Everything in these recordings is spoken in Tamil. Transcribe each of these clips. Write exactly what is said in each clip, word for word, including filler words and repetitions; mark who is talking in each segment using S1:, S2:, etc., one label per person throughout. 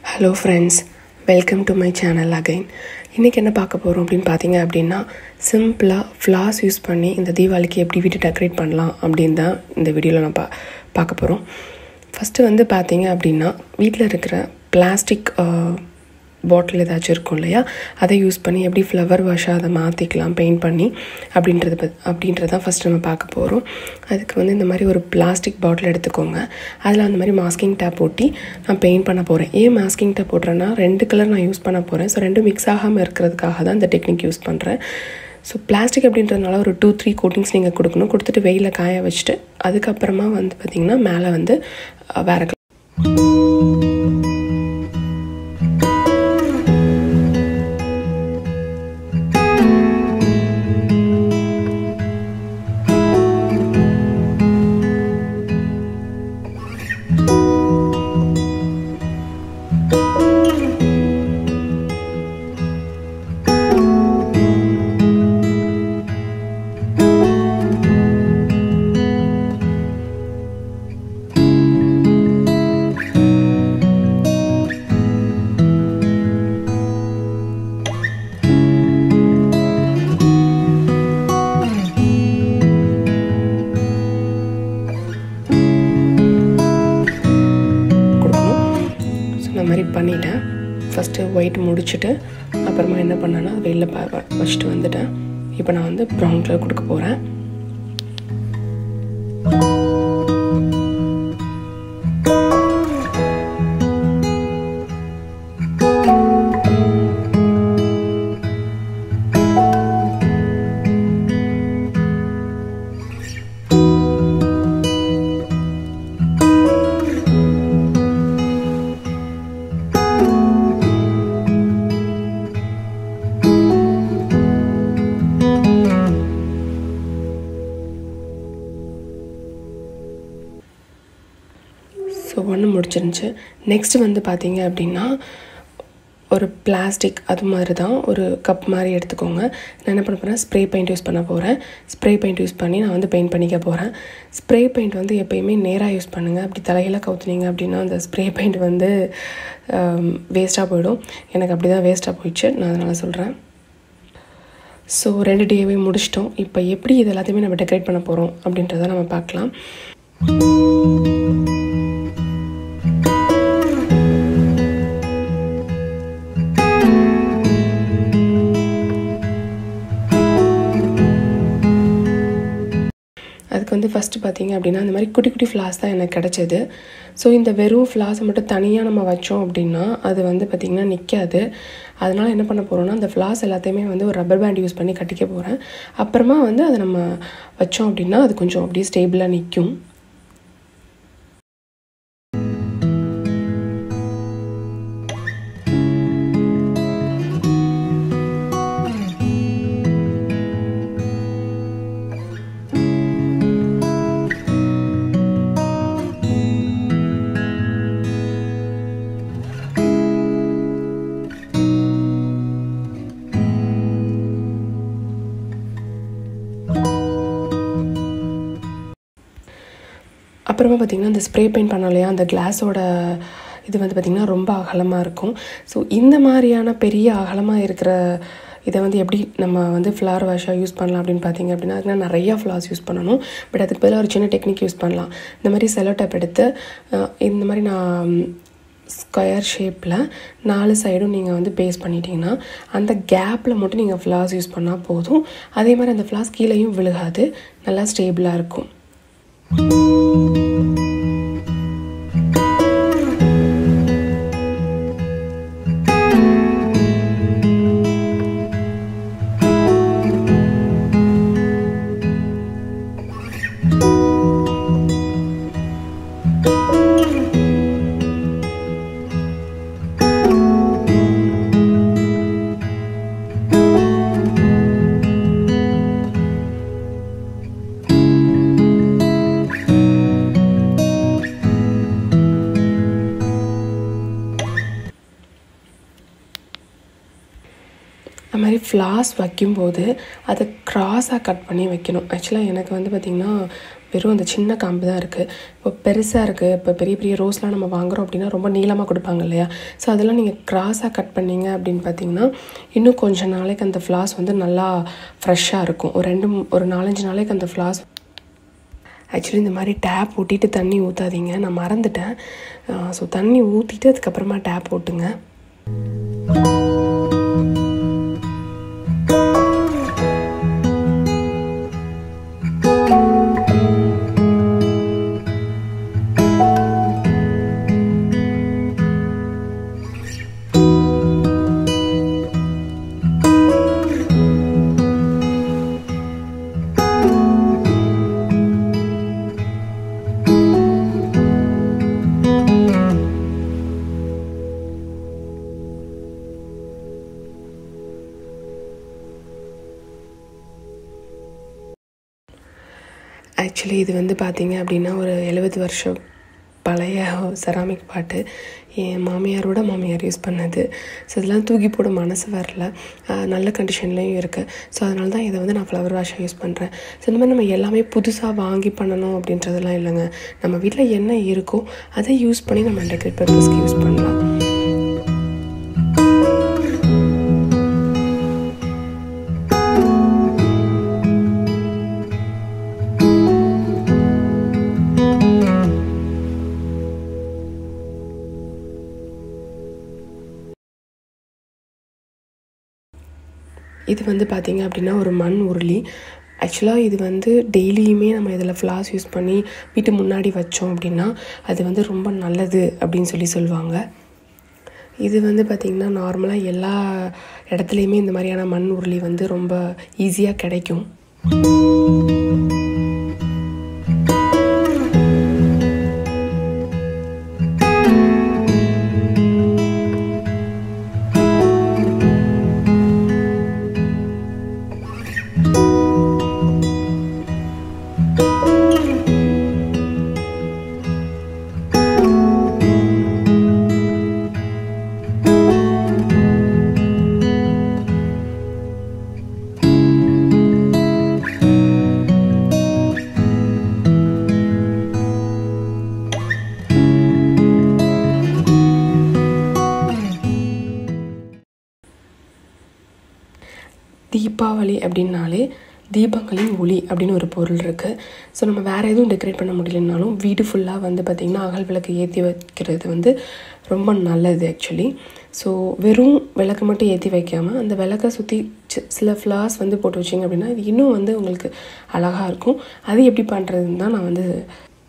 S1: Hello friends, welcome to my channel again. இன்றைக்கி என்ன பார்க்க போகிறோம் அப்படின்னு பார்த்தீங்க அப்படின்னா சிம்பிளாக ஃப்ளார்ஸ் யூஸ் பண்ணி இந்த தீபாவளிக்கு எப்படி வீட்டு டெக்கரேட் பண்ணலாம் அப்படின்னு தான் இந்த வீடியோவில் நான் பா பார்க்க போகிறோம். ஃபஸ்ட்டு வந்து பார்த்தீங்க அப்படின்னா வீட்டில் இருக்கிற பிளாஸ்டிக் பாட்டில் ஏதாச்சும் இருக்கும் இல்லையா, அதை யூஸ் பண்ணி எப்படி ஃப்ளவர் வாஷாக அதை மாற்றிக்கலாம் பெயிண்ட் பண்ணி அப்படின்றது பத் அப்படின்றது தான் ஃபஸ்ட்டு நம்ம பார்க்க போகிறோம். அதுக்கு வந்து இந்த மாதிரி ஒரு பிளாஸ்டிக் பாட்டில் எடுத்துக்கோங்க. அதில் அந்த மாதிரி மாஸ்கிங் டேப் ஒட்டி நான் பெயிண்ட் பண்ண போகிறேன். ஏன் மாஸ்கிங் டேப் போடுறேன்னா ரெண்டு கலர் நான் யூஸ் பண்ண போகிறேன். ஸோ ரெண்டும் மிக்ஸ் ஆகாமல் இருக்கிறதுக்காக தான் இந்த டெக்னிக் யூஸ் பண்ணுறேன். ஸோ பிளாஸ்டிக் அப்படின்றதுனால ஒரு டூ த்ரீ கோட்டிங்ஸ் நீங்கள் கொடுக்கணும். கொடுத்துட்டு வெயிலில் காய வச்சுட்டு அதுக்கப்புறமா வந்து பார்த்திங்கன்னா மேலே வந்து வேறு மாதிரி பண்ணிட்டேன். ஃபஸ்ட்டு ஒயிட் முடிச்சுட்டு அப்புறமா என்ன பண்ணேன்னா வெளில ப வச்சுட்டு வந்துட்டேன். இப்போ நான் வந்து ப்ரௌன் கலர் கொடுக்க போகிறேன். ஸோ ஒன்று முடிச்சிருந்துச்சு. நெக்ஸ்ட்டு வந்து பார்த்தீங்க அப்படின்னா ஒரு பிளாஸ்டிக் அது மாதிரி தான் ஒரு கப் மாதிரி எடுத்துக்கோங்க. நான் என்ன பண்ண போகிறேன், ஸ்ப்ரே பெயிண்ட் யூஸ் பண்ண போகிறேன். ஸ்ப்ரே பெயிண்ட் யூஸ் பண்ணி நான் வந்து பெயிண்ட் பண்ணிக்க போகிறேன். ஸ்ப்ரே பெயிண்ட் வந்து எப்போயுமே நேராக யூஸ் பண்ணுங்கள். அப்படி தலையில் கவுத்துனீங்க அப்படின்னா அந்த ஸ்ப்ரே பெயிண்ட் வந்து வேஸ்ட்டாக போயிடும். எனக்கு அப்படி தான் வேஸ்ட்டாக போயிடுச்சு, நான் அதனால் சொல்கிறேன். ஸோ ரெண்டு டேவே முடிச்சிட்டோம். இப்போ எப்படி இது எல்லாத்தையுமே நம்ம டெக்கரேட் பண்ண போகிறோம் அப்படின்றத நம்ம பார்க்கலாம். அதுக்கு வந்து ஃபஸ்ட்டு பார்த்திங்க அப்படின்னா இந்த மாதிரி குட்டி குட்டி ஃப்ளார்ஸ் தான் எனக்கு கிடச்சிது. ஸோ இந்த வெறும் ஃப்ளார்ஸை மட்டும் தனியாக நம்ம வச்சோம் அப்படின்னா அது வந்து பார்த்திங்கன்னா நிற்காது. அதனால் என்ன பண்ண போகிறோன்னா அந்த ஃப்ளார்ஸ் எல்லாத்தையுமே வந்து ஒரு ரப்பர் பேண்ட் யூஸ் பண்ணி கட்டிக்க போகிறேன். அப்புறமா வந்து அதை நம்ம வச்சோம் அப்படின்னா அது கொஞ்சம் அப்படியே ஸ்டேபிளாக நிற்கும். அப்புறமா பார்த்திங்கன்னா இந்த ஸ்ப்ரே பெயிண்ட் பண்ணோம் இல்லையா, அந்த கிளாஸோட இது வந்து பார்த்திங்கன்னா ரொம்ப அகலமாக இருக்கும். ஸோ இந்த மாதிரியான பெரிய அகலமாக இருக்கிற இதை வந்து எப்படி நம்ம வந்து ஃப்ளார் வாஷாக யூஸ் பண்ணலாம் அப்படின்னு பார்த்தீங்க அப்படின்னா அதுக்கு நிறையா ஃப்ளார்ஸ் யூஸ் பண்ணணும். பட் அதுக்கு பதிலாக ஒரு சின்ன டெக்னிக் யூஸ் பண்ணலாம். இந்த மாதிரி செலோ டேப் எடுத்து இந்த மாதிரி நான் ஸ்கொயர் ஷேப்பில் நாலு சைடும் நீங்கள் வந்து பேஸ்ட் பண்ணிட்டீங்கன்னா அந்த கேப்பில் மட்டும் நீங்கள் ஃப்ளார்ஸ் யூஸ் பண்ணால் போதும். அதே மாதிரி அந்த ஃப்ளார்ஸ் கீழேயும் விழுகாது, நல்லா ஸ்டேபிளாக இருக்கும். அது மாதிரி ஃப்ளார்ஸ் வைக்கும்போது அதை க்ராஸாக கட் பண்ணி வைக்கணும். ஆக்சுவலாக எனக்கு வந்து பார்த்திங்கன்னா வெறும் அந்த சின்ன காம்பு தான் இருக்குது. இப்போ பெருசாக இருக்குது, இப்போ பெரிய பெரிய ரோஸ்லாம் நம்ம வாங்குகிறோம் அப்படின்னா ரொம்ப நீளமாக கொடுப்பாங்க இல்லையா? ஸோ அதெல்லாம் நீங்கள் க்ராஸாக கட் பண்ணிங்க அப்படின்னு பார்த்தீங்கன்னா இன்னும் கொஞ்சம் நாளைக்கு அந்த ஃப்ளார்ஸ் வந்து நல்லா ஃப்ரெஷ்ஷாக இருக்கும். ஒரு ரெண்டு ஒரு நாலஞ்சு நாளைக்கு அந்த ஃப்ளார்ஸ். ஆக்சுவலி இந்த மாதிரி டேப் ஊட்டிட்டு தண்ணி ஊற்றாதீங்க, நான் மறந்துட்டேன். ஸோ தண்ணி ஊற்றிட்டு அதுக்கப்புறமா டேப் ஓட்டுங்க. ஆக்சுவலி இது வந்து பார்த்திங்க அப்படின்னா ஒரு எழுபது வருஷம் பழைய செராமிக் பாட்டு. என் மாமியாரோட மாமியார் யூஸ் பண்ணது. ஸோ இதெல்லாம் தூக்கி போட மனசு வரல, நல்ல கண்டிஷன்லேயும் இருக்குது. ஸோ அதனால தான் இதை வந்து நான் ஃப்ளவர் வாஷாக யூஸ் பண்ணுறேன். ஸோ இந்த மாதிரி நம்ம எல்லாமே புதுசாக வாங்கி பண்ணணும் அப்படின்றதெல்லாம் இல்லைங்க. நம்ம வீட்டில் என்ன இருக்கோ அதை யூஸ் பண்ணி நம்ம டெக்கரேட் பர்பஸ்க்கு யூஸ் பண்ணலாம். இது வந்து பார்த்திங்க அப்படின்னா ஒரு மண் உருளி. ஆக்சுவலாக இது வந்து டெய்லியுமே நம்ம இதில் ஃப்ளார்ஸ் யூஸ் பண்ணி வீட்டு முன்னாடி வச்சோம் அப்படின்னா அது வந்து ரொம்ப நல்லது அப்படின்னு சொல்லி சொல்லுவாங்க. இது வந்து பார்த்திங்கன்னா நார்மலாக எல்லா இடத்துலையுமே இந்த மாதிரியான மண் உருளி வந்து ரொம்ப ஈஸியாக கிடைக்கும். தீபாவளி அப்படின்னாலே தீபங்களின் ஒளி அப்படின்னு ஒரு பொருள் இருக்குது. ஸோ நம்ம வேறு எதுவும் டெக்கரேட் பண்ண முடியலனாலும் வீடு ஃபுல்லாக வந்து பார்த்திங்கன்னா அகல் விளக்கு ஏற்றி வைக்கிறது வந்து ரொம்ப நல்லது ஆக்சுவலி. ஸோ வெறும் விளக்கு மட்டும் ஏற்றி வைக்காமல் அந்த விளக்கை சுற்றி சில ஃப்ளார்ஸ் வந்து போட்டு வச்சிங்க அப்படின்னா இது இன்னும் வந்து உங்களுக்கு அழகாக இருக்கும். அது எப்படி பண்ணுறதுன்னு தான் நான் வந்து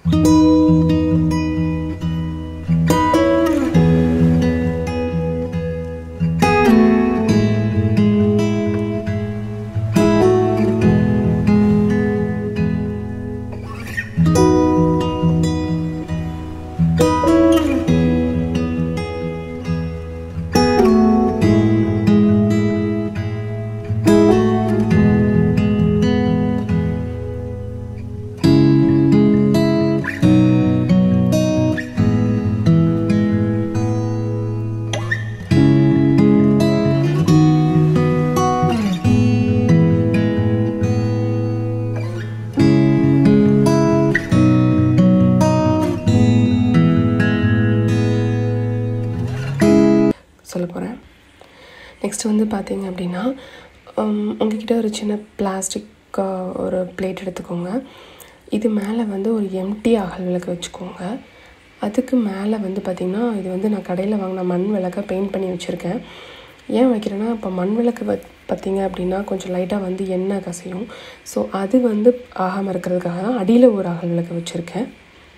S1: சொல்ல போகிறேன். நெக்ஸ்ட் வந்து பார்த்திங்க அப்படின்னா உங்கள்கிட்ட ஒரு சின்ன பிளாஸ்டிக் ஒரு பிளேட் எடுத்துக்கோங்க. இது மேலே வந்து ஒரு எம்டி அகல் விளக்கு வச்சுக்கோங்க. அதுக்கு மேலே வந்து பார்த்திங்கன்னா இது வந்து நான் கடையில் வாங்கின மண் விளக்கை பெயிண்ட் பண்ணி வச்சுருக்கேன். ஏன் வைக்கிறேன்னா இப்போ மண் விளக்கு வ பார்த்திங்க அப்படின்னா கொஞ்சம் லைட்டாக வந்து எண்ணெய் கசையும். ஸோ அது வந்து ஆகாமல் இருக்கிறதுக்காக தான் அடியில் ஒரு அகல் விளக்கு வச்சுருக்கேன்.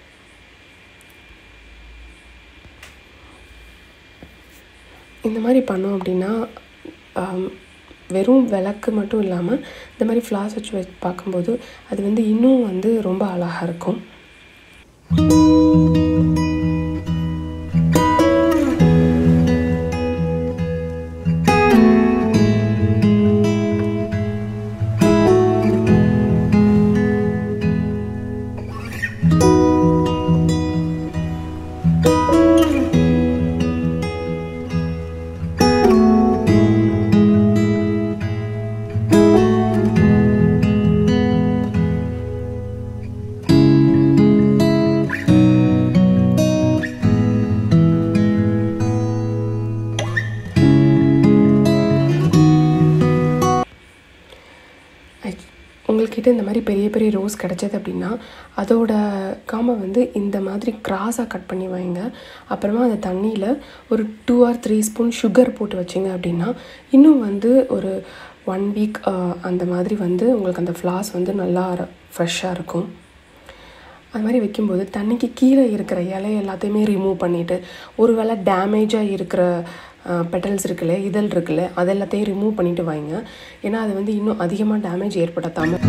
S1: இந்த மாதிரி பண்ணோம் அப்படின்னா வெறும் விளக்கு மட்டும் இல்லாமல் இந்த மாதிரி ஃப்ளார்ஸ் வச்சு வச்சு பார்க்கும்போது அது வந்து இன்னும் வந்து ரொம்ப அழகாக இருக்கும். உங்கள்கிட்ட இந்த மாதிரி பெரிய பெரிய ரோஸ் கிடச்சது அப்படின்னா அதோட காம்பை வந்து இந்த மாதிரி கிராஸாக கட் பண்ணி வைங்க. அப்புறமா அந்த தண்ணியில் ஒரு two or three spoon sugar போட்டு வச்சிங்க அப்படின்னா இன்னும் வந்து ஒரு ஒன் வீக் அந்த மாதிரி வந்து உங்களுக்கு அந்த ஃப்ளார்ஸ் வந்து நல்லா ஃப்ரெஷ்ஷாக இருக்கும். அது மாதிரி வைக்கும்போது தண்ணிக்கு கீழே இருக்கிற இலை எல்லாத்தையுமே ரிமூவ் பண்ணிவிட்டு ஒரு வேளை டேமேஜாக இருக்கிற பெட்டல்ஸ் இருக்குல்ல, இதழ் இருக்குல்ல, அது எல்லாத்தையும் ரிமூவ் பண்ணிவிட்டு வைங்க. ஏன்னா அது வந்து இன்னும் அதிகமாக டேமேஜ் ஏற்படுத்தாமல்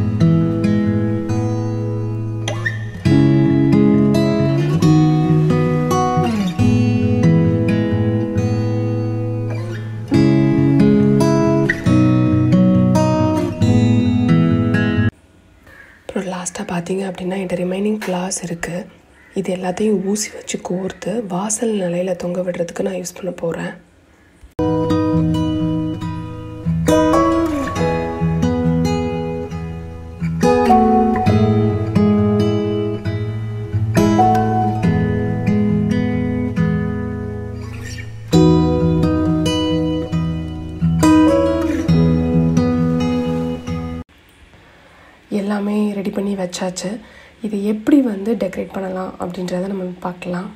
S1: அப்புறம் லாஸ்ட்டாக பார்த்தீங்க அப்படின்னா என்கிட்ட ரிமைனிங் ஃப்ளார்ஸ் இருக்குது. இது எல்லாத்தையும் ஊசி வச்சு கோர்த்து வாசல் நிலையில் தொங்க விடுறதுக்கு நான் யூஸ் பண்ண போகிறேன். எல்லாமே ரெடி பண்ணி வச்சாச்சு. இது எப்படி வந்து டெக்கரேட் பண்ணலாம் அப்படின்றத நம்ம பார்க்கலாம்.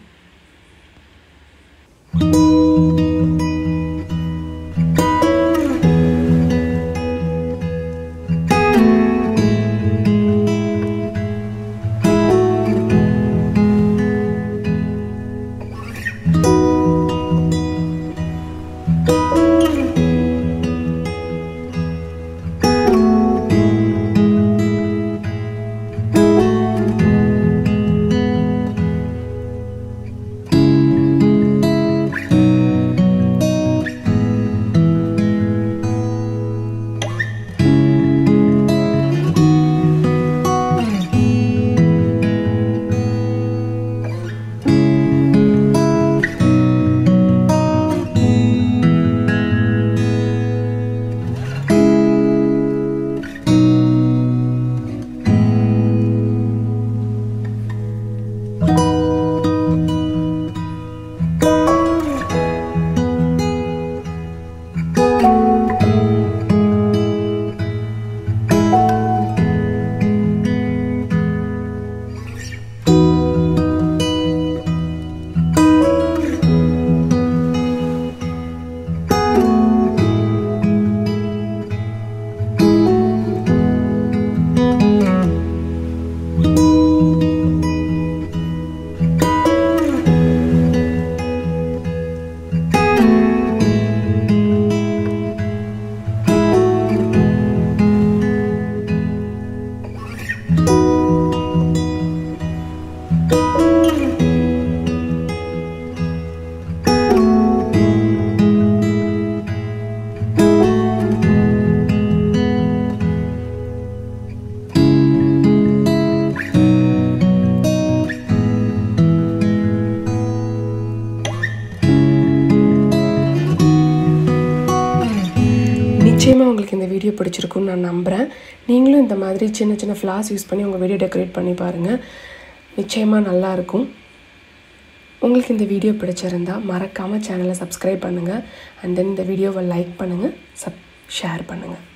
S1: நிச்சயமாக உங்களுக்கு இந்த வீடியோ பிடிச்சிருக்குன்னு நான் நம்புகிறேன். நீங்களும் இந்த மாதிரி சின்ன சின்ன ஃப்ளார்ஸ் யூஸ் பண்ணி உங்கள் வீடியோ டெக்கரேட் பண்ணி பாருங்கள். நிச்சயமாக நல்லாயிருக்கும். உங்களுக்கு இந்த வீடியோ பிடிச்சிருந்தால் மறக்காமல் சேனலை சப்ஸ்கிரைப் பண்ணுங்கள். அண்ட் தென் இந்த வீடியோவை லைக் பண்ணுங்கள், சப் ஷேர் பண்ணுங்கள்.